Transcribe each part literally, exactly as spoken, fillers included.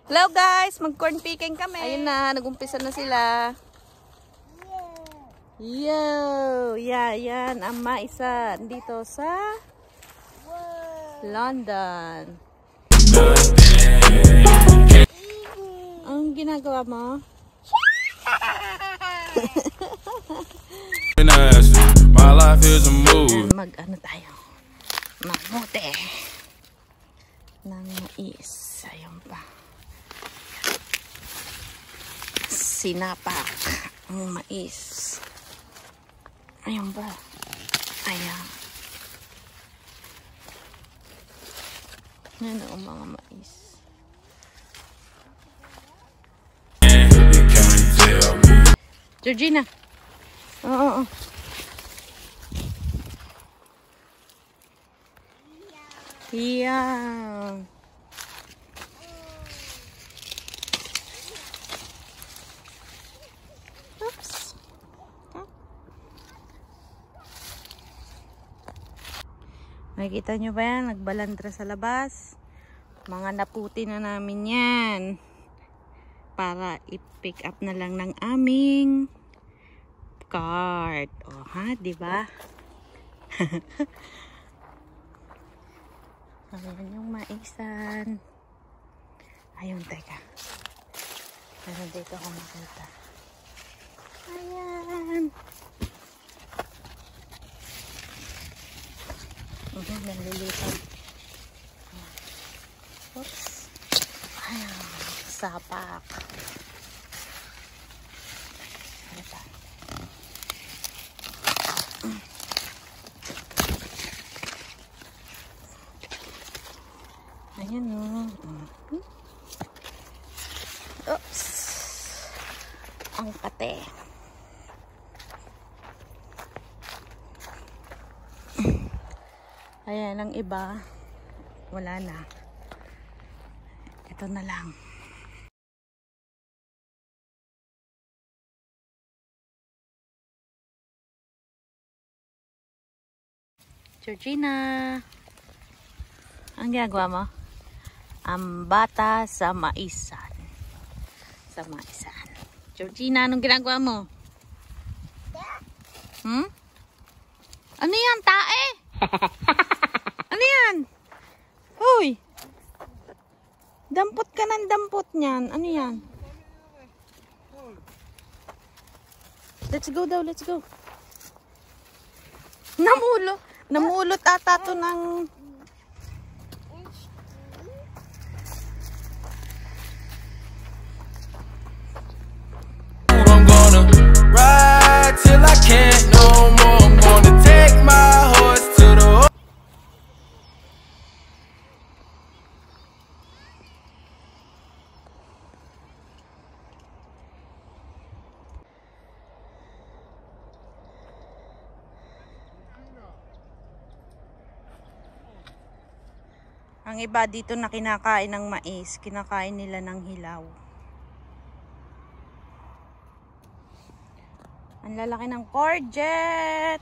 Hello guys, mag-corn picking kami. Ayun na, nag-umpisa na sila. Yo! Yeah, yan. Ang maisa dito sa London. Ang ginagawa mo? Mag-ano tayo? Mamote ng mais. Ayun pa. Sinapak ang mais. Ayun ba? Ayan. Yan ang mga mais. Georgina. Oo, oo. Yeah. Oops. Huh? Nakikita nyo ba yan? Nagbalandra sa labas. Mga naputi na namin yan. Para i-pick up na lang ng aming cart. O ha, diba? Ayan yung maisan. Ayun, teka. Meron dito ako makita. Ayan. Ayan, nalilipad. Oops. Ayan, sapak. Ito. Ayan o. Oops. Ang kate. Ayan, ang iba. Wala na. Ito na lang. Georgina. Ang ginagawa mo? Ang bata sa maisan. Sa maisan. Georgina, anong ginagawa mo? Hmm? Ano yan? Tae? Ano yan? Hoy! Dampot ka ng dampot niyan. Ano yan? Let's go daw, let's go. Namulo. Namulot ata to ng... Till I can't no more. I'm gonna take my horse to the. Ang iba dito na kinakain ng mais, kinakain nila ng hilaw. Ang lalaki ng courgette.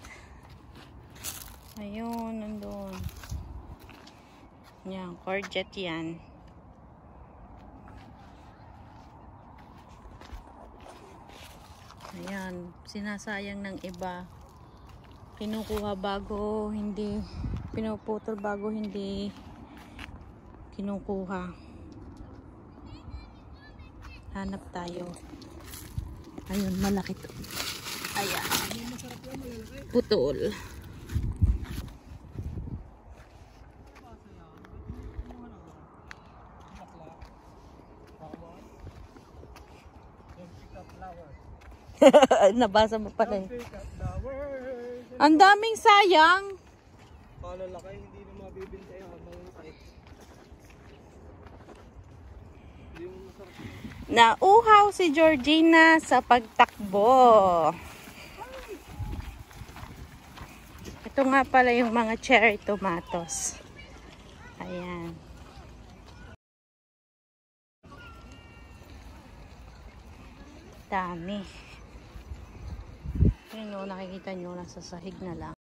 Ayun, nandun. Yan, courgette yan. Ayan, sinasayang ng iba. Kinukuha bago hindi, pinuputol bago hindi kinukuha. Hanap tayo. Ayun, malaki to. Ayan. Putol. Nabasa mo pala eh. Ang daming sayang. Kalalaki, hindi na mabibinta yung malaki. Nauhaw si Georgina sa pagtakbo. Ito nga pala yung mga cherry tomatoes. Ayan. Dami. Yun o, nakikita nyo, nasa sahig na lang.